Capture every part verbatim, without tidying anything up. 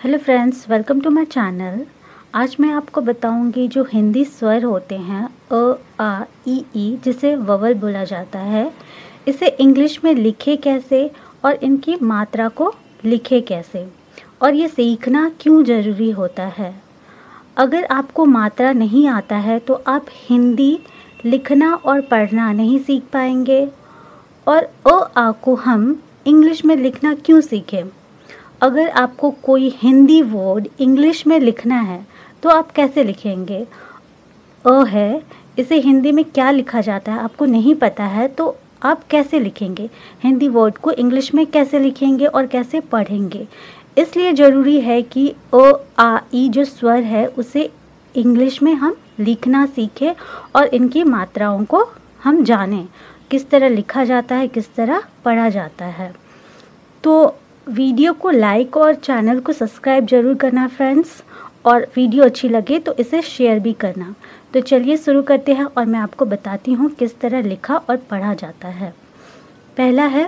Hello friends, welcome to my channel. आज मैं आपको बताऊंगी जो हिंदी स्वर होते हैं अ, आ, ई, ई, जिसे ववल बोला जाता है, इसे इंग्लिश में लिखे कैसे और इनकी मात्रा को लिखे कैसे, और ये सीखना क्यों ज़रूरी होता है। अगर आपको मात्रा नहीं आता है तो आप हिंदी लिखना और पढ़ना नहीं सीख पाएंगे। और अ, आ को हम इंग्लिश में लिखना क्यों सीखें। अगर आपको कोई हिंदी वर्ड इंग्लिश में लिखना है तो आप कैसे लिखेंगे। अ है, इसे हिंदी में क्या लिखा जाता है आपको नहीं पता है तो आप कैसे लिखेंगे, हिंदी वर्ड को इंग्लिश में कैसे लिखेंगे और कैसे पढ़ेंगे। इसलिए ज़रूरी है कि अ आ ई जो स्वर है उसे इंग्लिश में हम लिखना सीखें और इनकी मात्राओं को हम जानें, किस तरह लिखा जाता है, किस तरह पढ़ा जाता है। तो वीडियो को लाइक और चैनल को सब्सक्राइब जरूर करना फ्रेंड्स, और वीडियो अच्छी लगे तो इसे शेयर भी करना। तो चलिए शुरू करते हैं और मैं आपको बताती हूँ किस तरह लिखा और पढ़ा जाता है। पहला है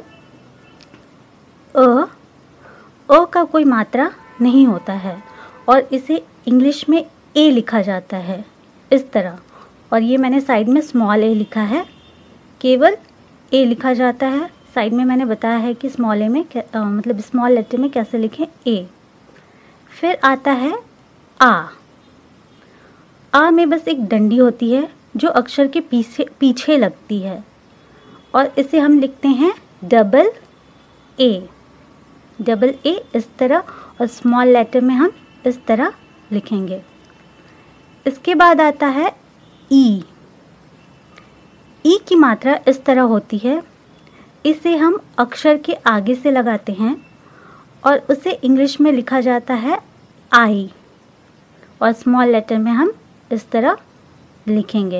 अ। अ का कोई मात्रा नहीं होता है और इसे इंग्लिश में ए लिखा जाता है इस तरह, और ये मैंने साइड में स्मॉल ए लिखा है, केवल ए लिखा जाता है। साइड में मैंने बताया है कि स्मॉल ए में आ, मतलब स्मॉल लेटर में कैसे लिखें, ए। फिर आता है आ। आ में बस एक डंडी होती है जो अक्षर के पीछे पीछे लगती है, और इसे हम लिखते हैं डबल ए। डबल ए इस तरह, और स्मॉल लेटर में हम इस तरह लिखेंगे। इसके बाद आता है ई। ई की मात्रा इस तरह होती है, इसे हम अक्षर के आगे से लगाते हैं और उसे इंग्लिश में लिखा जाता है आई, और स्मॉल लेटर में हम इस तरह लिखेंगे।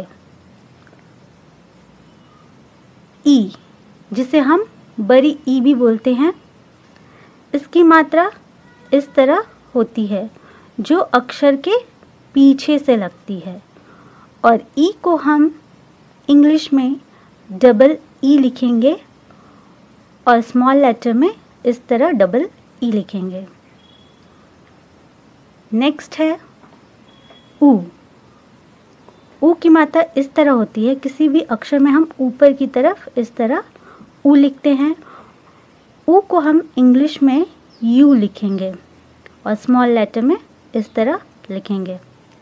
ई, जिसे हम बड़ी ई भी बोलते हैं, इसकी मात्रा इस तरह होती है जो अक्षर के पीछे से लगती है, और ई को हम इंग्लिश में डबल ई लिखेंगे और स्मॉल लेटर में इस तरह डबल ई लिखेंगे। नेक्स्ट है ऊ। ऊ की मात्रा इस तरह होती है, किसी भी अक्षर में हम ऊपर की तरफ इस तरह ऊ लिखते हैं। ऊ को हम इंग्लिश में यू लिखेंगे और स्मॉल लेटर में इस तरह लिखेंगे।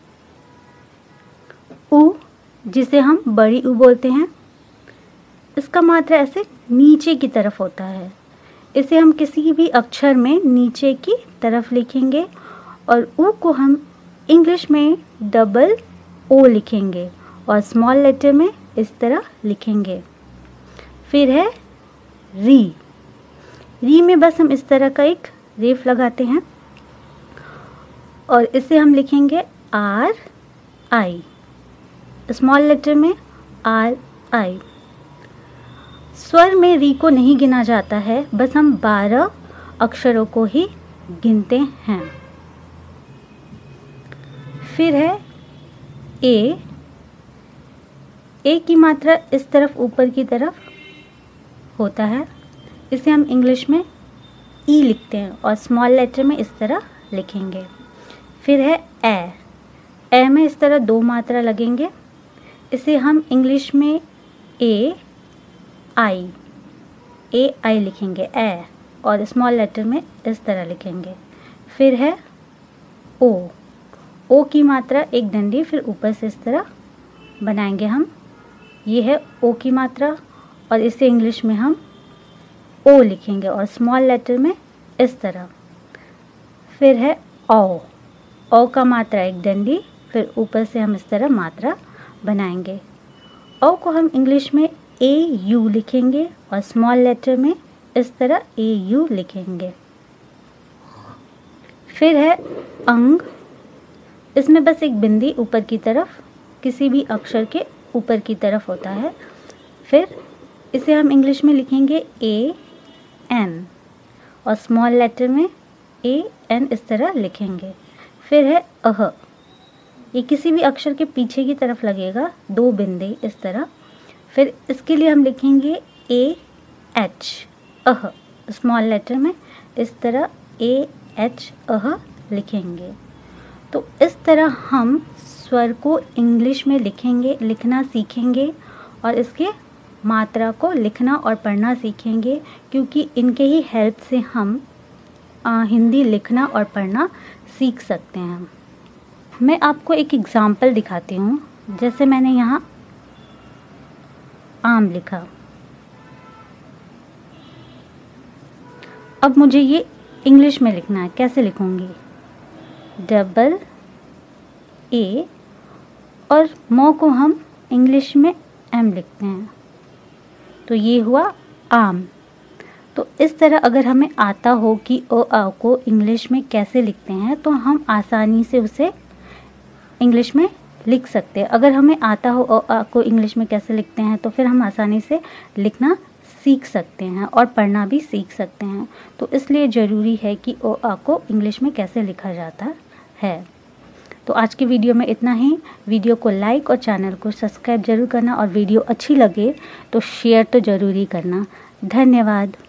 ऊ, जिसे हम बड़ी ऊ बोलते हैं, इसका मात्रा ऐसे नीचे की तरफ होता है, इसे हम किसी भी अक्षर में नीचे की तरफ लिखेंगे, और ऊ को हम इंग्लिश में डबल ओ लिखेंगे और स्मॉल लेटर में इस तरह लिखेंगे। फिर है री। री में बस हम इस तरह का एक रेफ लगाते हैं और इसे हम लिखेंगे आर आई, स्मॉल लेटर में आर आई। स्वर में री को नहीं गिना जाता है, बस हम बारह अक्षरों को ही गिनते हैं। फिर है ए। ए की मात्रा इस तरफ ऊपर की तरफ होता है, इसे हम इंग्लिश में ई लिखते हैं और स्मॉल लेटर में इस तरह लिखेंगे। फिर है ए। ए में इस तरह दो मात्रा लगेंगे, इसे हम इंग्लिश में ए आई ए आई लिखेंगे, ए, और स्मॉल लेटर में इस तरह लिखेंगे। फिर है ओ। ओ की मात्रा एक डंडी, फिर ऊपर से इस तरह बनाएंगे हम, ये है ओ की मात्रा, और इसे इंग्लिश में हम ओ लिखेंगे और स्मॉल लेटर में इस तरह। फिर है औ। औ का मात्रा एक डंडी, फिर ऊपर से हम इस तरह मात्रा बनाएंगे। औ को हम इंग्लिश में ए यू लिखेंगे और स्मॉल लेटर में इस तरह ए यू लिखेंगे। फिर है अंग। इसमें बस एक बिंदी ऊपर की तरफ किसी भी अक्षर के ऊपर की तरफ होता है, फिर इसे हम इंग्लिश में लिखेंगे ए एन और स्मॉल लेटर में ए एन इस तरह लिखेंगे। फिर है अह। ये किसी भी अक्षर के पीछे की तरफ लगेगा, दो बिंदी इस तरह, फिर इसके लिए हम लिखेंगे A H, uh, small letter में इस तरह ए एच अह लिखेंगे। तो इस तरह हम स्वर को इंग्लिश में लिखेंगे, लिखना सीखेंगे और इसके मात्रा को लिखना और पढ़ना सीखेंगे, क्योंकि इनके ही हेल्प से हम आ, हिंदी लिखना और पढ़ना सीख सकते हैं। मैं आपको एक एग्ज़ाम्पल दिखाती हूँ। जैसे मैंने यहाँ आम लिखा, अब मुझे ये इंग्लिश में लिखना है। कैसे लिखूँगी? डबल ए और मो को हम इंग्लिश में एम लिखते हैं, तो ये हुआ आम। तो इस तरह अगर हमें आता हो कि अ आ को इंग्लिश में कैसे लिखते हैं, तो हम आसानी से उसे इंग्लिश में लिख सकते हैं। अगर हमें आता हो अ आ को इंग्लिश में कैसे लिखते हैं, तो फिर हम आसानी से लिखना सीख सकते हैं और पढ़ना भी सीख सकते हैं। तो इसलिए ज़रूरी है कि अ आ को इंग्लिश में कैसे लिखा जाता है। तो आज की वीडियो में इतना ही। वीडियो को लाइक और चैनल को सब्सक्राइब जरूर करना, और वीडियो अच्छी लगे तो शेयर तो ज़रूर ही करना। धन्यवाद।